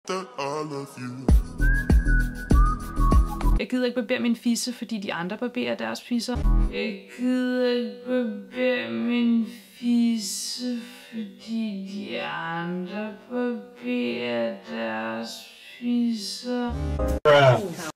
Jeg gider ikke barbere min fisse, fordi de andre barberer deres fisser. Jeg gider ikke barbere min fisse, fordi de andre barberer deres fisser.